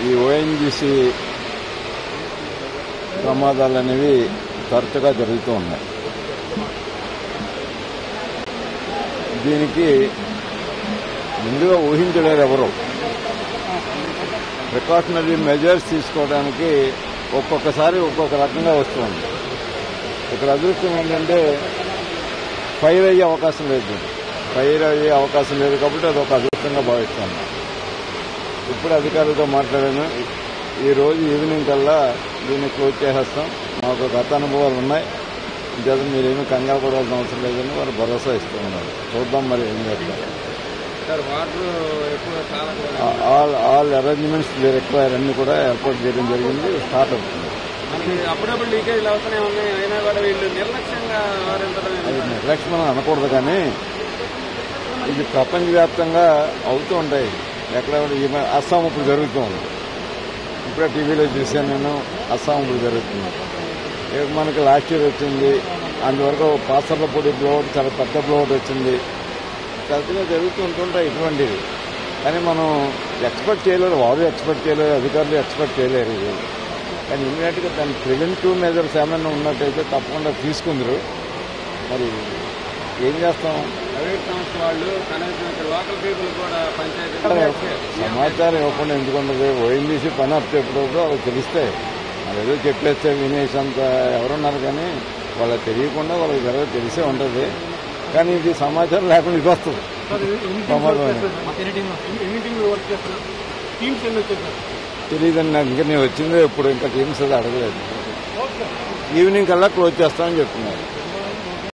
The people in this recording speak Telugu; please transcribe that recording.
ఈ ఓఎన్జీసీ ప్రమాదాలు అనేవి తరచుగా జరుగుతూ ఉన్నాయి. దీనికి ముందుగా ఊహించలేరు ఎవరు. ప్రికాషనరీ మెజర్స్ తీసుకోవడానికి ఒక్కొక్కసారి ఒక్కొక్క రకంగా వస్తుంది. ఇక్కడ అదృష్టం ఏంటంటే ఫైర్ అయ్యే అవకాశం లేదు. ఫైర్ అయ్యే అవకాశం లేదు కాబట్టి అది ఒక అదృష్టంగా భావిస్తాను. ఇప్పుడు అధికారులతో మాట్లాడాను. ఈ రోజు ఈవినింగ్ కల్లా దీన్ని క్లోజ్ చేసేస్తాం. మాకు గత అనుభవాలు ఉన్నాయి, ఇంకేదో మీరేమీ కంగారు పడాల్సిన అవసరం లేదని వారు భరోసా ఇస్తూ ఉన్నారు. చూద్దాం మరి ఏం చేస్తారు. ఆల్ అరేంజ్మెంట్స్ రిక్వైర్ అన్ని కూడా ఏర్పాటు చేయడం జరిగింది. స్టార్ట్ అవుతుంది. అప్పుడప్పుడు లీకేజ్ అవుతూనే ఉన్నాయి. అయినా కూడా వీళ్ళు నిర్లక్ష్యంగా అది నిర్లక్ష్యం అనకూడదు, కానీ ఇది ప్రపంచవ్యాప్తంగా అవుతూ ఉంటాయి. ఎక్కడ అస్సాం ఇప్పుడు జరుగుతూ ఉంది. ఇప్పుడే టీవీలో చూశాను నేను. అస్సాం ఇప్పుడు జరుగుతుంది. మనకి లాస్ట్ ఇయర్ వచ్చింది. అందువరకు పాసర్లపూడి బ్లోడ్ చాలా పెద్ద బ్లోడ్ వచ్చింది. తరచుగా జరుగుతూ ఉంటుంటాయి ఇటువంటివి. కానీ మనం ఎక్స్పెక్ట్ చేయలేరు, వారు ఎక్స్పెక్ట్ చేయలేరు, అధికారులు ఎక్స్పెక్ట్ చేయలేరు. ఇది కానీ ఇమీడియట్గా దాని ప్రివెంటివ్ మెజర్స్ ఏమైనా ఉన్నట్టయితే తప్పకుండా తీసుకుందరు. మరి ఏం చేస్తాం? ప్రైవేట్ సంస్థ వాళ్ళు కనీసం లోకల్ పీపుల్ కూడా పంచాయతీ సమాచారం ఇవ్వకుండా ఎందుకుంటుంది? ఓఎన్జీసీ పని అప్ ఎప్పుడప్పుడు వాళ్ళకి తెలిస్తే వాళ్ళు ఏదో చెప్పేస్తే వినేసంత ఎవరున్నారు, కానీ వాళ్ళకి తెలియకుండా వాళ్ళకి తెలిసే ఉంటుంది. కానీ ఇది సమాచారం లేకుండా ఇది వస్తుంది. తెలియదండి నాకు. ఇంకా నేను వచ్చిందే ఇప్పుడు. ఇంకా టీమ్స్ అది అడగలేదు. ఈవినింగ్ కల్లా క్లోజ్ చేస్తామని చెప్తున్నారు.